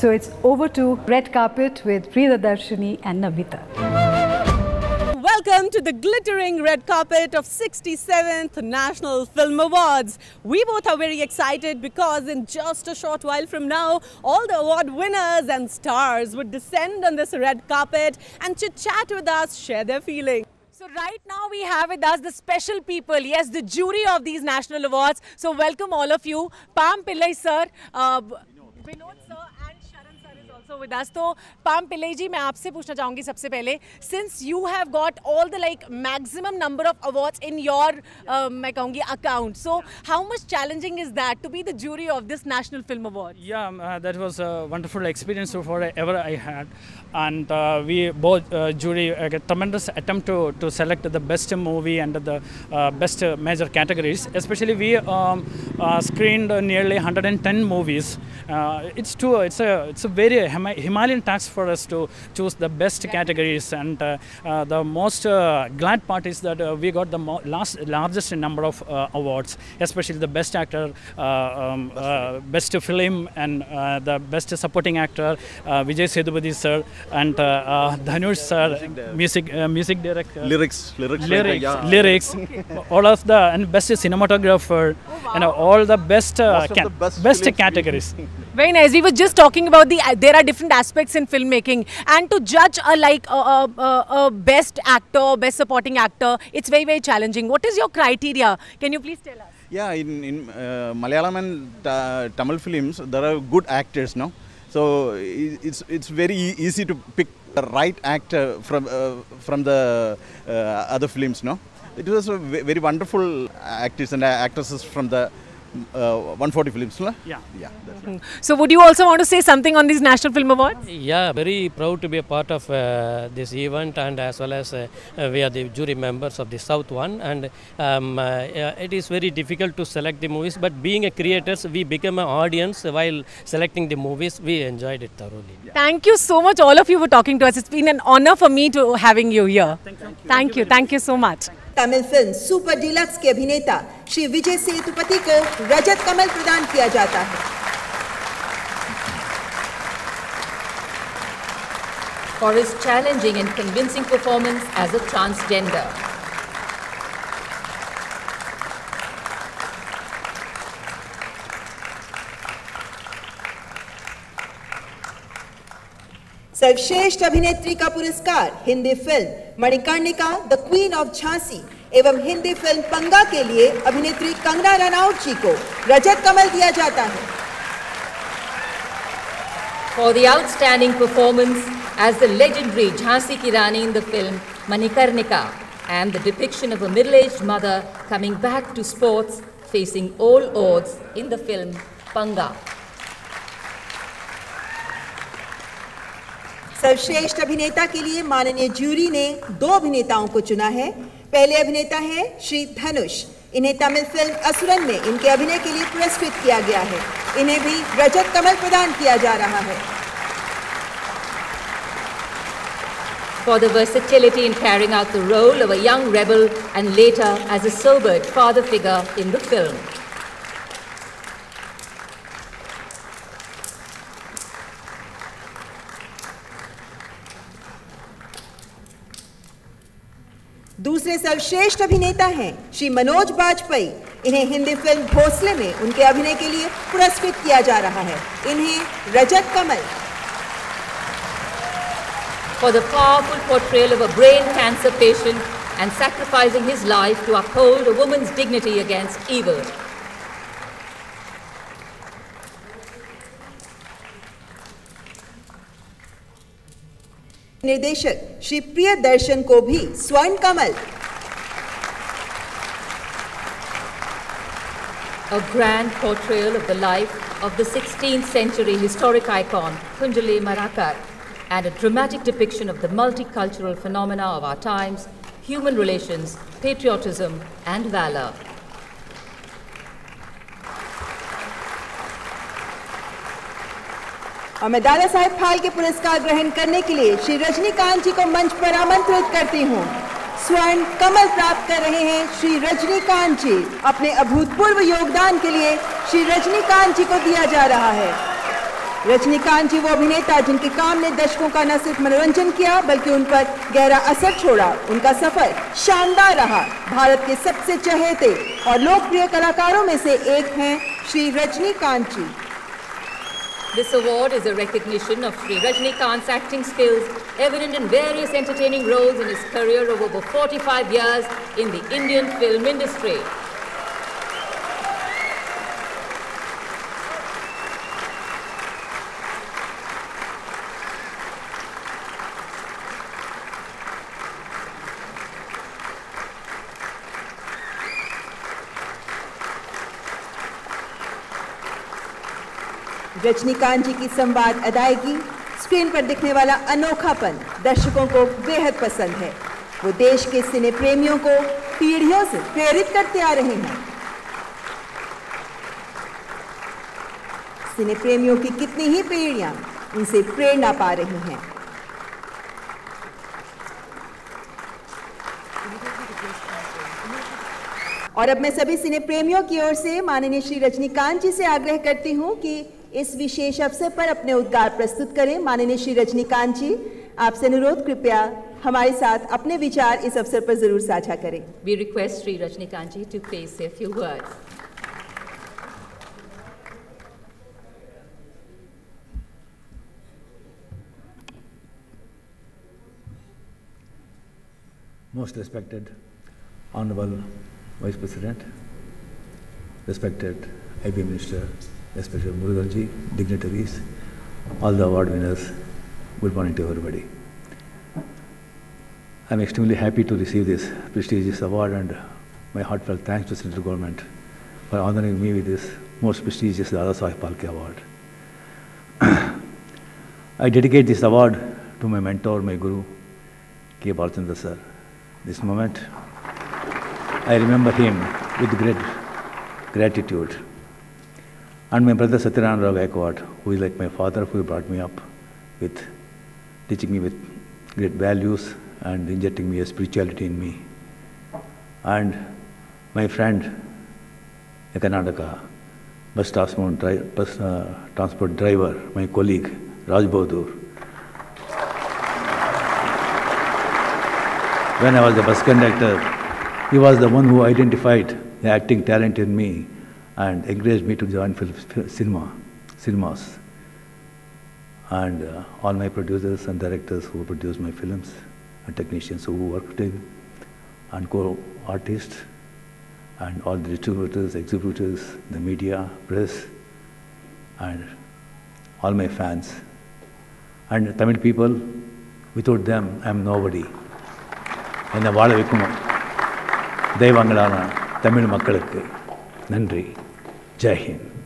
So it's over to red carpet with Priyadarshini and Namita. Welcome to the glittering red carpet of 67th National Film Awards. We both are very excited because in just a short while from now, all the award winners and stars would descend on this red carpet and chit-chat with us, share their feelings. So right now we have with us the special people, yes, the jury of these national awards. So welcome all of you. Pam Pillai sir, Vinod sir and Sharan sir is also with us. So Pam Pillai ji, मैं आपसे पूछना चाहूँगी सबसे पहले, since you have got all the maximum number of awards in your मैं कहूँगी account, so how much challenging is that to be the jury of this National Film Award? Yeah, that was a wonderful experience so far ever I had, and we both jury a tremendous attempt to select the best movie and the best major categories. Especially we screened nearly 110 movies. It's a very Himalayan task for us to choose the best categories, and the most glad part is that we got the largest number of awards, especially the best actor, best film, and the best supporting actor, Vijay Sethupathi sir, and Dhanush sir, music director, lyrics, all of the, and best cinematographer, and all the best best categories. Very nice. We were just talking about there are different aspects in filmmaking, and to judge a best actor, best supporting actor, it's very challenging. What is your criteria? Can you please tell us? Yeah, in Malayalam and Tamil films, there are good actors, no? So it's very easy to pick the right actor from the other films, no? It was a very wonderful actors and actresses from the 140 films, no? Yeah. That's right. So would you also want to say something on these National Film Awards? Yeah, very proud to be a part of this event, and as well as we are the jury members of the South one, and it is very difficult to select the movies, but being a creators, we become an audience while selecting the movies. We enjoyed it thoroughly. Yeah. Thank you so much, all of you, for talking to us. It's been an honor for me to having you here. Thank you so much. Tamil film super deluxe के अभिनेता श्री विजय सेतुपति को रजत कमल प्रदान किया जाता है। For his challenging and convincing performance as a transgender. सर्वश्रेष्ठ अभिनेत्री का पुरस्कार Hindi film Manikarnika the queen of Jhansi एवं हिंदी फिल्म पंगा के लिए अभिनेत्री कंगना रनौत जी को रजत कमल दिया जाता है। For the outstanding performance as the legendary Jhansi Ki Rani in the film Manikarnika, and the depiction of a middle-aged mother coming back to sports, facing all odds in the film Panga. सर्वश्रेष्ठ अभिनेता के लिए माननीय jury ने 2 अभिनेताओं को चुना है। पहले अभिनेता है श्री धनुष। इन्हें तमिल फिल्म असुरन में इनके अभिनय के लिए पुरस्कृत किया गया है। इन्हें भी रजत कमल प्रदान किया जा रहा है। For the versatility in carrying out the role of a young rebel and later as a sobered father figure in the film. दूसरे सर्वश्रेष्ठ अभिनेता हैं श्री मनोज बाजपेयी। इन्हें हिंदी फिल्म भोसले में उनके अभिनय के लिए पुरस्कृत किया जा रहा है। इन्हें रजत कमल। For the powerful portrayal of a brain cancer patient and sacrificing his life to uphold a woman's dignity against evil. निर्देशक श्री प्रियदर्शन को भी स्वर्ण कमल। A grand portrayal of the life of the 16th century historic icon Kunjali Marakar, and a dramatic depiction of the multicultural phenomena of our times, human relations, patriotism and valor. और मैं दादा साहेब फाल्के के पुरस्कार ग्रहण करने के लिए श्री रजनीकांत जी को मंच पर आमंत्रित करती हूँ। स्वर्ण कमल प्राप्त कर रहे हैं श्री रजनीकांत जी। अपने अभूतपूर्व योगदान के लिए श्री रजनीकांत जी को दिया जा रहा है। रजनीकांत जी वो अभिनेता जिनके काम ने दर्शकों का न सिर्फ मनोरंजन किया बल्कि उन पर गहरा असर छोड़ा। उनका सफर शानदार रहा। भारत के सबसे चहेते और लोकप्रिय कलाकारों में से एक हैं श्री रजनीकांत जी। This award is a recognition of Sri Rajnikant's acting skills, evident in various entertaining roles in his career of over 45 years in the Indian film industry. Rajinikanth जी की संवाद अदायगी, स्क्रीन पर दिखने वाला अनोखापन दर्शकों को बेहद पसंद है। वो देश के सिने प्रेमियों को पीढ़ियों से प्रेरित करते आ रहे हैं। सिने प्रेमियों की कितनी ही पीढ़ियां उनसे प्रेरणा पा रही हैं। और अब मैं सभी सिने प्रेमियों की ओर से माननीय श्री रजनीकांत जी से आग्रह करती हूं कि इस विशेष अवसर पर अपने उद्गार प्रस्तुत करें। माननीय श्री रजनीकांत जी, आपसे अनुरोध, कृपया हमारे साथ अपने विचार इस अवसर पर जरूर साझा करें। We request Sri Rajnikant ji to please say a few words. Most respected Honorable Vice President, respected IB Minister, especially Muruganji, dignitaries, all the award winners, good morning to everybody. I'm extremely happy to receive this prestigious award, and my heartfelt thanks to Central Government for honoring me with this most prestigious Dada Saheb Phalke Award. I dedicate this award to my mentor, my guru, K. Balchandra sir. This moment, I remember him with great gratitude. And my brother Satyanarayana Rao Gaikwad, who is like my father, who brought me up with, teaching me with great values and injecting me a spirituality in me. And my friend, a Karnataka bus transport driver, my colleague, Raj Bahadur. When I was a bus conductor, he was the one who identified the acting talent in me and encouraged me to join cinemas. And all my producers and directors who produced my films, and technicians who worked in, and co-artists, and all the distributors, exhibitors, the media, press, and all my fans. And Tamil people, without them, I am nobody. என்னை வாழ வைக்கும் தெய்வங்களான தமிழ் மக்களுக்கு நன்றி. ஜெய் ஹிந்த்.